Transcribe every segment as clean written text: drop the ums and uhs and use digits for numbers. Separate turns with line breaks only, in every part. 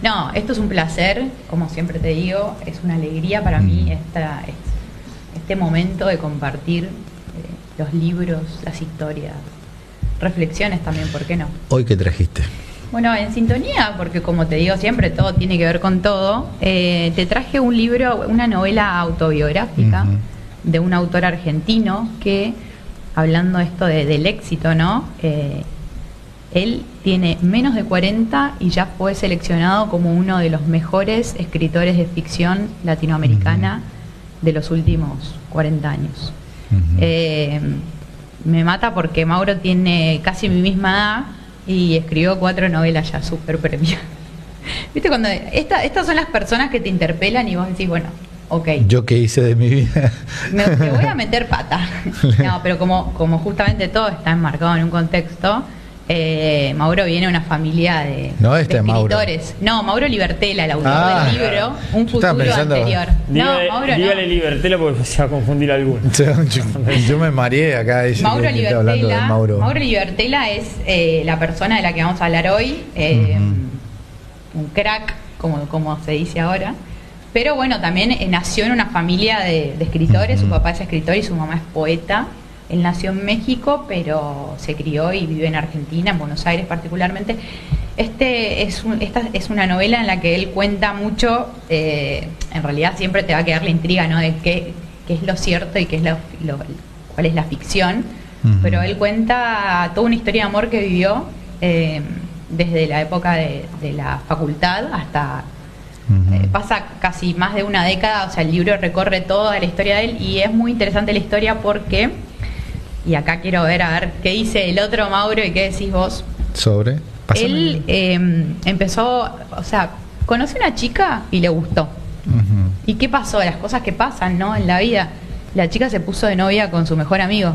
No, esto es un placer, como siempre te digo, es una alegría para mí este momento de compartir los libros, las historias, reflexiones también, ¿por qué no?
¿Hoy qué trajiste?
Bueno, en sintonía, porque como te digo siempre, todo tiene que ver con todo, te traje un libro, una novela autobiográfica de un autor argentino que, hablando esto del éxito, ¿no? Él tiene menos de 40 y ya fue seleccionado como uno de los mejores escritores de ficción latinoamericana de los últimos 40 años. Me mata porque Mauro tiene casi mi misma edad y escribió 4 novelas ya súper premiadas. ¿Viste? Cuando estas son las personas que te interpelan y vos decís, bueno, ok.
¿Yo qué hice de mi vida?
Me voy a meter pata. No, pero como justamente todo está enmarcado en un contexto, Mauro viene de una familia de escritores. No, Mauro Libertela, el autor del libro, un futuro anterior.
Dígale Libertela porque se va a confundir alguno.
Yo me mareé acá.
Mauro Libertela es la persona de la que vamos a hablar hoy, un crack, como se dice ahora. Pero bueno, también nació en una familia de escritores, su papá es escritor y su mamá es poeta. Él nació en México, pero se crió y vive en Argentina, en Buenos Aires particularmente. Esta es una novela en la que él cuenta mucho, en realidad siempre te va a quedar la intriga, ¿no? De qué es lo cierto y qué es cuál es la ficción. Pero él cuenta toda una historia de amor que vivió desde la época de la facultad hasta... pasa casi más de una década, o sea, el libro recorre toda la historia de él y es muy interesante la historia porque... Y acá quiero ver a ver qué dice el otro Mauro y qué decís vos.
Sobre.
Él empezó, o sea, conoció una chica y le gustó. ¿Y qué pasó? Las cosas que pasan, ¿no? En la vida. La chica se puso de novia con su mejor amigo.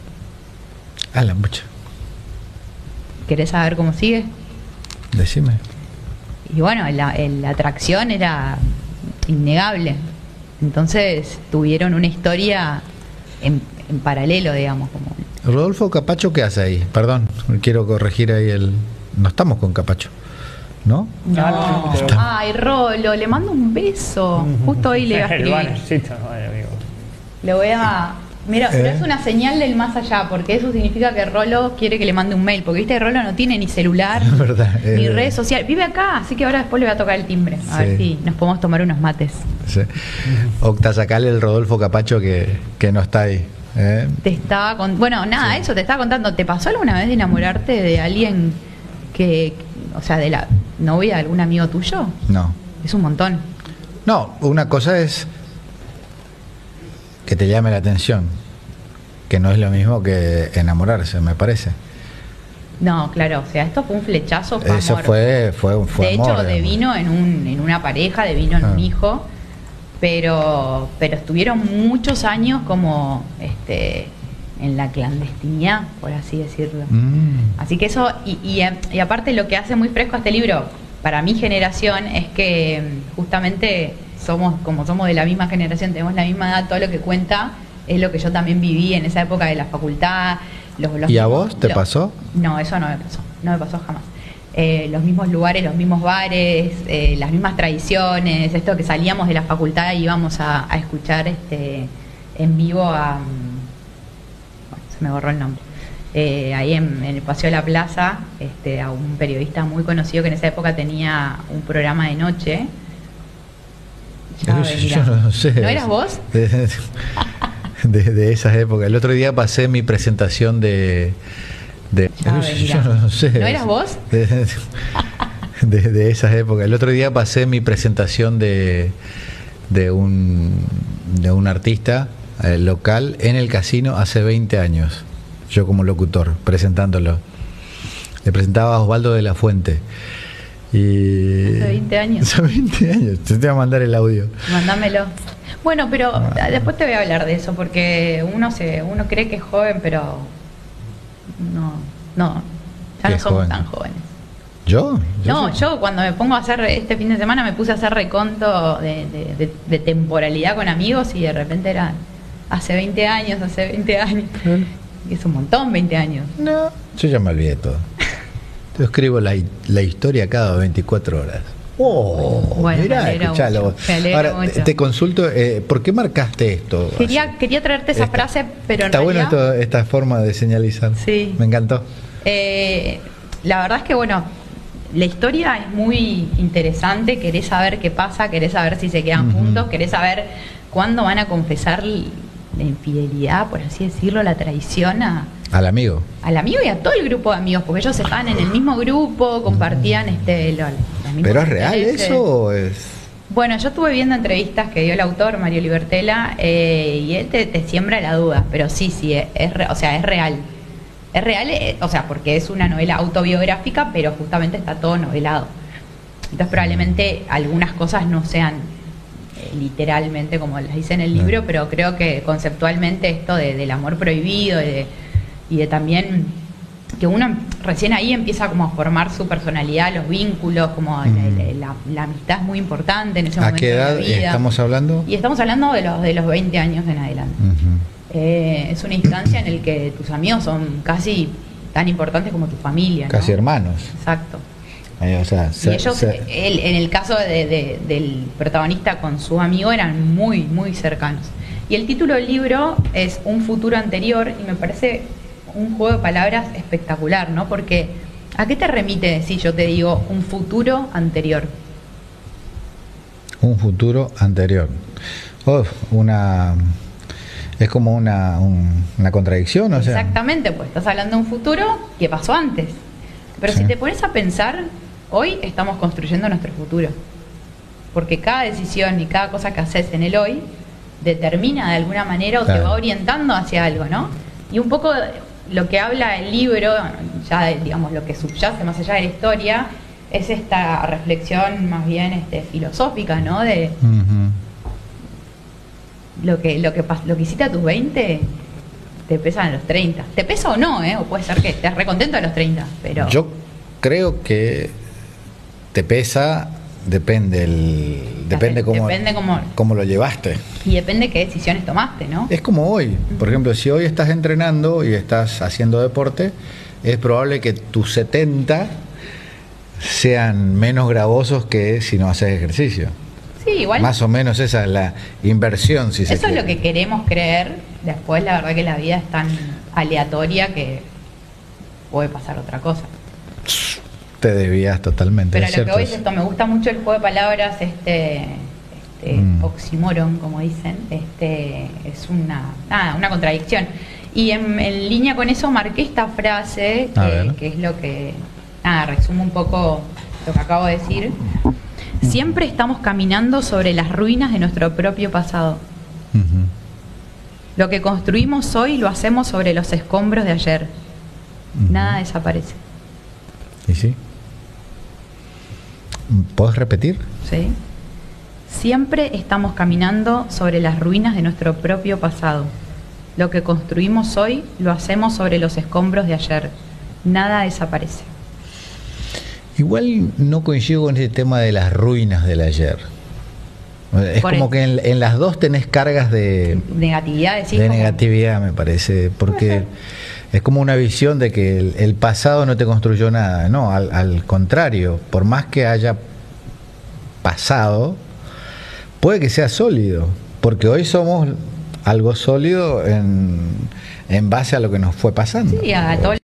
A la mucha.
¿Querés saber cómo sigue?
Decime.
Y bueno, la atracción era innegable. Entonces tuvieron una historia en paralelo, digamos.
Rodolfo Capacho, ¿qué hace ahí? Perdón, quiero corregir ahí no estamos con Capacho, ¿no?
No. Ay, Rolo, le mando un beso. Justo hoy le voy a escribir. Le voy a... Mira, pero es una señal del más allá, porque eso significa que Rolo quiere que le mande un mail, porque viste, Rolo no tiene ni celular, ni redes sociales, vive acá, así que ahora después le voy a tocar el timbre, a ver si nos podemos tomar unos mates.
Sí. Octa, sacale el Rodolfo Capacho que no está ahí.
Te estaba te estaba contando, ¿te pasó alguna vez de enamorarte de alguien o sea, de la novia de algún amigo tuyo?
No.
Es un montón.
No, una cosa es que te llame la atención, que no es lo mismo que enamorarse, me parece.
No, claro, o sea, esto fue un flechazo, fue
eso
amor.
fue
de
amor,
hecho, devino en una pareja, devino en un hijo, pero estuvieron muchos años como en la clandestinidad, por así decirlo. Así que eso, y aparte lo que hace muy fresco a este libro, para mi generación, es que justamente como somos de la misma generación, tenemos la misma edad, todo lo que cuenta es lo que yo también viví en esa época de la facultad.
¿Y a vos te pasó?
No, eso no me pasó jamás. Los mismos lugares, los mismos bares, las mismas tradiciones, esto que salíamos de la facultad y íbamos a escuchar en vivo bueno, se me borró el nombre. Ahí en el Paseo de la Plaza, a un periodista muy conocido que en esa época tenía un programa de noche.
Yo no sé.
¿No eras vos?
De esas épocas. El otro día pasé mi presentación yo no sé.
¿No eras vos?
De esas épocas. El otro día pasé mi presentación de un artista local en el casino hace 20 años. Yo como locutor, presentándolo. Le presentaba a Osvaldo de la Fuente.
Hace 20 años.
Hace 20 años. Te voy a mandar el audio.
Mándamelo. Bueno, pero después te voy a hablar de eso, porque uno cree que es joven, pero no, ya no somos tan jóvenes.
¿Yo?
Yo cuando me pongo a hacer, este fin de semana me puse a hacer reconto de temporalidad con amigos y de repente era hace 20 años. Y es un montón, 20 años.
No, yo ya me olvidé todo. Yo escribo la historia cada 24 horas.
Bueno,
mirá, escuchalo. Ahora, mucho. Te consulto, ¿por qué marcaste esto?
Quería traerte esa frase, pero
está bueno esta forma de señalizar.
Sí.
Me encantó.
La verdad es que, bueno, la historia es muy interesante. Querés saber qué pasa, querés saber si se quedan juntos, querés saber cuándo van a confesar la infidelidad, por así decirlo, la traición
al amigo.
Al amigo y a todo el grupo de amigos, porque ellos estaban en el mismo grupo, compartían
¿Pero es real eso o es...?
Bueno, yo estuve viendo entrevistas que dio el autor, Mario Libertela, y él te siembra la duda, pero sí, es real. Es real, porque es una novela autobiográfica, pero justamente está todo novelado. Entonces probablemente algunas cosas no sean literalmente como las dice en el libro, pero creo que conceptualmente esto del amor prohibido y de también que uno recién ahí empieza como a formar su personalidad, los vínculos, como la amistad es muy importante en ese momento.
¿A qué edad
de la vida.
Estamos hablando?
Y estamos hablando de los 20 años en adelante. Es una instancia en la que tus amigos son casi tan importantes como tu familia, ¿no?
Casi hermanos.
Exacto.
Y ellos,
en el caso del protagonista con su amigo, eran muy, muy cercanos. Y el título del libro es Un futuro anterior, y me parece un juego de palabras espectacular, ¿no? Porque ¿a qué te remite si yo te digo un futuro anterior?
Un futuro anterior. Es como una contradicción, o sea.
Exactamente, pues estás hablando de un futuro que pasó antes. Pero si te pones a pensar, hoy estamos construyendo nuestro futuro. Porque cada decisión y cada cosa que haces en el hoy determina de alguna manera o te va orientando hacia algo, ¿no? Y un poco lo que habla el libro, ya digamos lo que subyace más allá de la historia, es esta reflexión más bien filosófica, ¿no? De lo que hiciste a tus 20 te pesan a los 30. ¿Te pesa o no? O puede ser que estés recontento a los 30, pero...
Yo creo que te pesa, depende cómo lo llevaste.
Y depende qué decisiones tomaste, ¿no?
Es como hoy. Por ejemplo, si hoy estás entrenando y estás haciendo deporte, es probable que tus 70 sean menos gravosos que si no haces ejercicio.
Sí, igual.
Más o menos esa es la inversión, si se quiere.
Eso es lo que queremos creer. Después, la verdad que la vida es tan aleatoria que puede pasar otra cosa.
Te desvías totalmente.
Pero lo que voy es esto, me gusta mucho el juego de palabras, oxímoron, como dicen, es una contradicción. Y en línea con eso marqué esta frase, que es lo que, resume un poco lo que acabo de decir. Siempre estamos caminando sobre las ruinas de nuestro propio pasado. Lo que construimos hoy lo hacemos sobre los escombros de ayer. Nada desaparece.
¿Y sí? ¿Puedes repetir?
Sí. Siempre estamos caminando sobre las ruinas de nuestro propio pasado. Lo que construimos hoy lo hacemos sobre los escombros de ayer. Nada desaparece.
Igual no coincido con ese tema de las ruinas del ayer. Es como que en las dos tenés cargas de
negatividad,
negatividad, me parece, porque es como una visión de que el pasado no te construyó nada. No, al contrario, por más que haya pasado, puede que sea sólido, porque hoy somos algo sólido en base a lo que nos fue pasando.
Sí, a todo